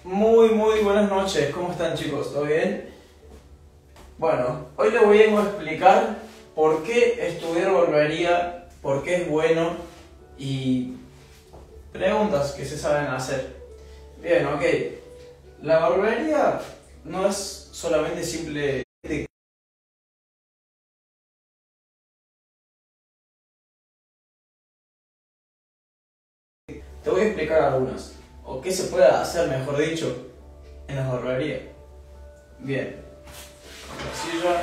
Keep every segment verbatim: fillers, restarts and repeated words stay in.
Muy, muy buenas noches, ¿cómo están chicos? ¿Todo bien? Bueno, hoy les voy a explicar por qué estudiar barbería, por qué es bueno y preguntas que se saben hacer. Bien, ok. La barbería no es solamente simple. Te voy a explicar algunas, o qué se puede hacer, mejor dicho, en la barbería. Bien, la silla.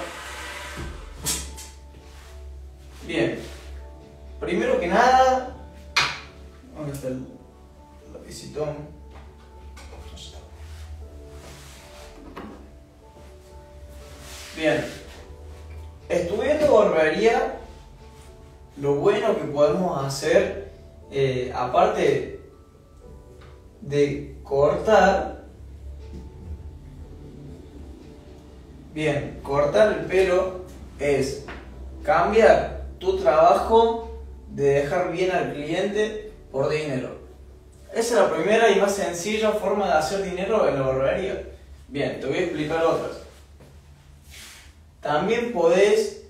Bien, primero que nada, ¿dónde está el lapicito? Bien, estudiando barbería, lo bueno que podemos hacer, eh, aparte de cortar, bien, cortar el pelo es cambiar tu trabajo de dejar bien al cliente por dinero. Esa es la primera y más sencilla forma de hacer dinero en la barbería. Bien, te voy a explicar otras. También podés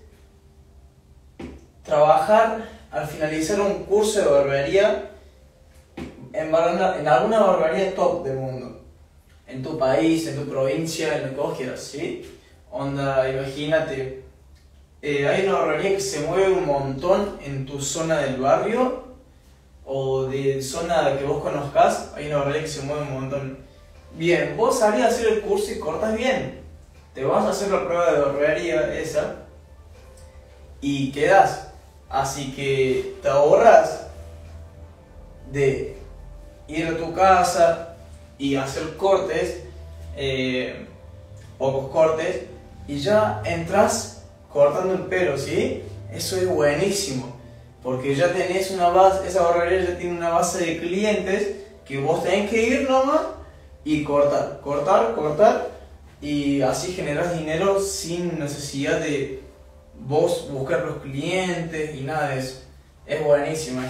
trabajar al finalizar un curso de barbería en, en alguna barbería top del mundo, en tu país, en tu provincia, en lo que vos quieras, ¿sí? Onda, imagínate, eh, hay una barbería que se mueve un montón en tu zona del barrio o de zona que vos conozcas, hay una barbería que se mueve un montón. Bien, vos salís a hacer el curso y cortas bien, te vas a hacer la prueba de barbería esa y quedás. Así que te ahorras de ir a tu casa y hacer cortes, eh, pocos cortes, y ya entras cortando el pelo, ¿sí? Eso es buenísimo, porque ya tenés una base, esa barbería ya tiene una base de clientes que vos tenés que ir nomás y cortar, cortar, cortar, y así generás dinero sin necesidad de vos buscar los clientes y nada de eso. Es buenísima.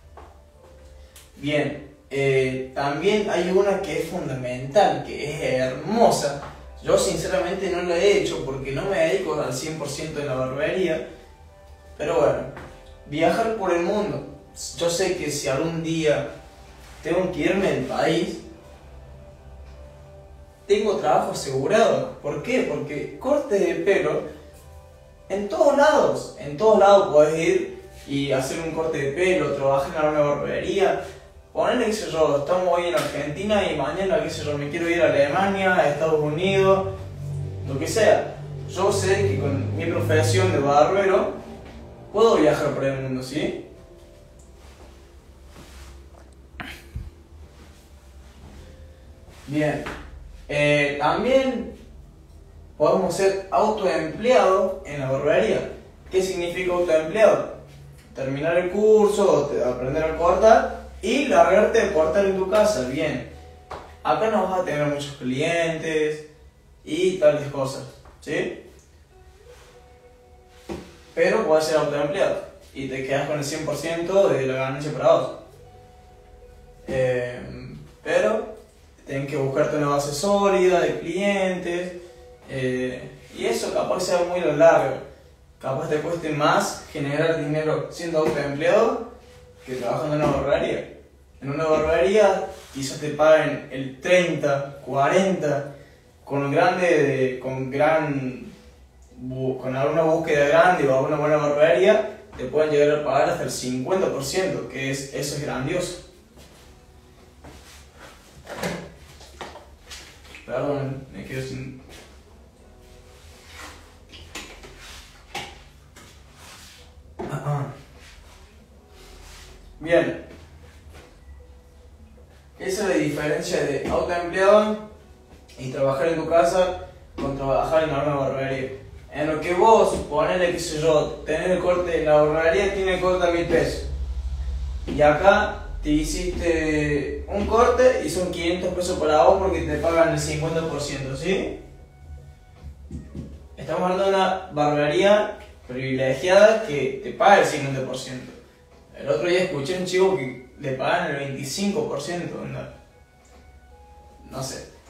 Bien, eh, también hay una que es fundamental, que es hermosa. Yo sinceramente no la he hecho porque no me dedico al cien por ciento en la barbería. Pero bueno, viajar por el mundo. Yo sé que si algún día tengo que irme del país, tengo trabajo asegurado. ¿Por qué? Porque corte de pelo en todos lados, en todos lados podés ir y hacer un corte de pelo, trabajar en una barbería. Ponele, qué sé yo, estamos hoy en Argentina y mañana, qué sé yo, me quiero ir a Alemania, a Estados Unidos, lo que sea. Yo sé que con mi profesión de barbero puedo viajar por el mundo, ¿sí? Bien, eh, también podemos ser autoempleados en la barbería. ¿Qué significa autoempleado? Terminar el curso, aprender a cortar y largarte a cortar en tu casa. Bien, acá no vas a tener muchos clientes y tales cosas, ¿sí? Pero puedes ser autoempleado y te quedas con el cien por ciento de la ganancia para vos. Eh, pero tenés que buscarte una base sólida de clientes. Eh, y eso capaz sea muy a lo largo, capaz te cueste más generar dinero siendo autoempleado que trabajando en una barbería. En una barbería quizás te paguen el treinta, cuarenta, con grande, con gran, con alguna búsqueda grande o alguna buena barbería te pueden llegar a pagar hasta el cincuenta por ciento, que es, eso es grandioso. Perdón, me quedo sin... Bien, esa es la diferencia de autoempleado y trabajar en tu casa con trabajar en una barbería. En lo que vos, ponele, qué sé yo, tener el corte en la barbería tiene el corte a mil pesos y acá te hiciste un corte y son quinientos pesos para vos porque te pagan el cincuenta por ciento, ¿sí? Estamos hablando de una barbería privilegiada que te paga el cincuenta por ciento. El otro día escuché a un chico que le pagan el veinticinco por ciento, ¿no? No sé.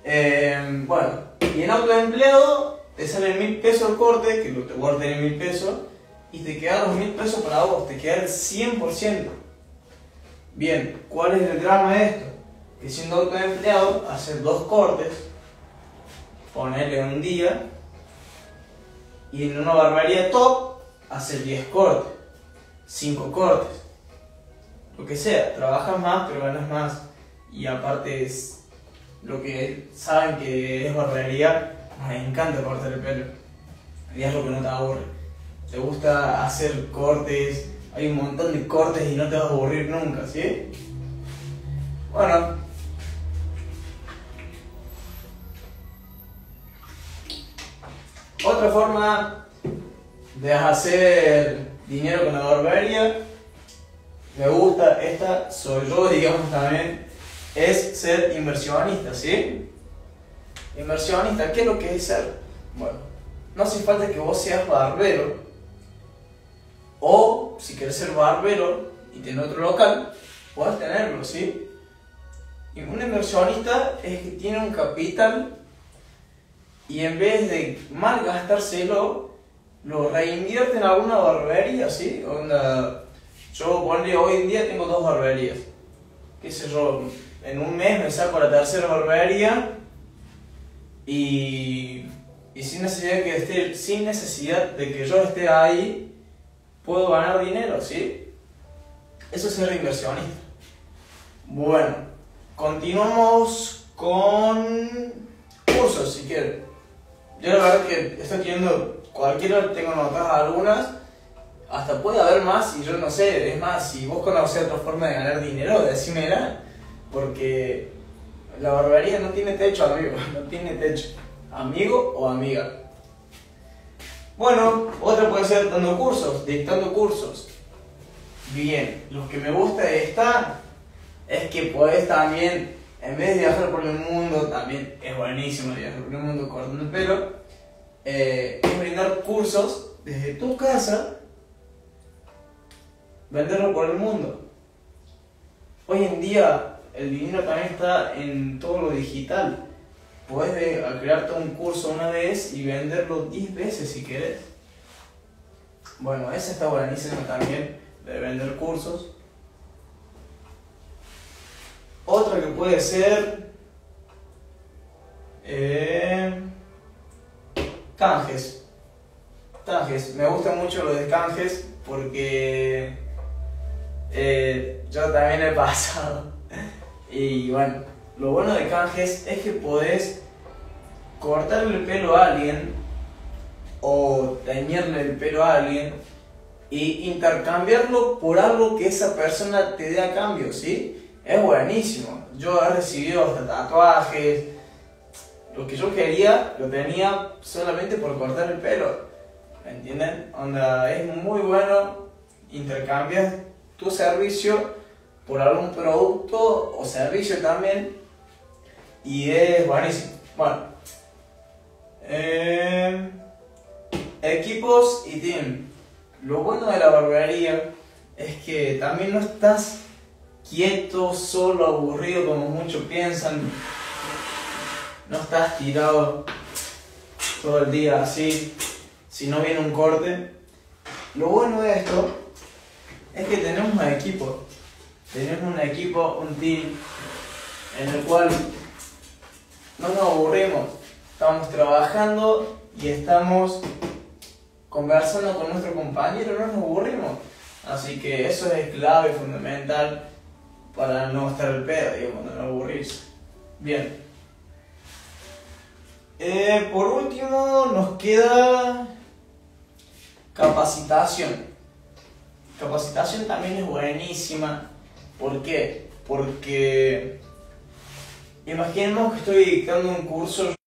Eh, bueno, y en autoempleado te salen mil pesos el corte, que lo te voy a tener mil pesos, y te quedan los mil pesos para vos, te queda el cien por ciento. Bien, ¿cuál es el drama de esto? Que siendo autoempleado, hacer dos cortes, ponerle un día, y en una barbería top, hacer diez cortes, cinco cortes, lo que sea, trabajas más pero ganas más, y aparte es lo que saben que es barbería, me encanta cortar el pelo, y es lo que no te aburre, te gusta hacer cortes, hay un montón de cortes y no te vas a aburrir nunca, ¿sí? Bueno, otra forma de hacer dinero con la barbería, me gusta, esta soy yo, digamos también, es ser inversionista, ¿sí? Inversionista, ¿qué es lo que es ser? Bueno, no hace falta que vos seas barbero, o si querés ser barbero y tener otro local, podés tenerlo, ¿sí? Y un inversionista es que tiene un capital y en vez de malgastárselo, lo reinvierte en alguna barbería, ¿sí? Onda, yo ponle, hoy en día tengo dos barberías, qué sé yo, en un mes me saco la tercera barbería y, y sin, necesidad de que esté, sin necesidad de que yo esté ahí, puedo ganar dinero, ¿sí? Eso es ser inversionista. Bueno, continuamos con cursos, si quieren. Yo la verdad que estoy teniendo cualquiera, tengo notas algunas, hasta puede haber más y yo no sé, es más, si vos conocés otra forma de ganar dinero, decímela, porque la barbería no tiene techo, amigo, no tiene techo, amigo o amiga. Bueno, otra puede ser dando cursos, dictando cursos. Bien, lo que me gusta de esta es que podés también, en vez de viajar por el mundo, también es buenísimo viajar por el mundo cortando el pelo, eh, es brindar cursos desde tu casa, venderlo por el mundo. Hoy en día el dinero también está en todo lo digital. Podés crearte un curso una vez y venderlo diez veces si querés. Bueno, esa está buenísima también, de vender cursos. Otra que puede ser eh, canjes. Canjes, me gusta mucho lo de canjes porque eh, yo también he pasado. Y bueno, lo bueno de canjes es que podés cortarle el pelo a alguien o teñirle el pelo a alguien y intercambiarlo por algo que esa persona te dé a cambio, ¿sí? Es buenísimo. Yo he recibido hasta tatuajes. Lo que yo quería lo tenía solamente por cortar el pelo. ¿Me entienden? Onda, es muy bueno intercambiar tu servicio por algún producto o servicio también. Y es buenísimo. Bueno. Eh, equipos y team. Lo bueno de la barbería es que también no estás quieto, solo, aburrido como muchos piensan. No estás tirado todo el día así, si no viene un corte. Lo bueno de esto es que tenemos un equipo. Tenemos un equipo, un team, en el cual no nos aburrimos. Estamos trabajando y estamos conversando con nuestro compañero, no nos aburrimos. Así que eso es clave, fundamental para no estar al pedo, digamos, no aburrirse. Bien. Eh, por último nos queda capacitación. Capacitación también es buenísima. ¿Por qué? Porque imaginemos que estoy dictando un curso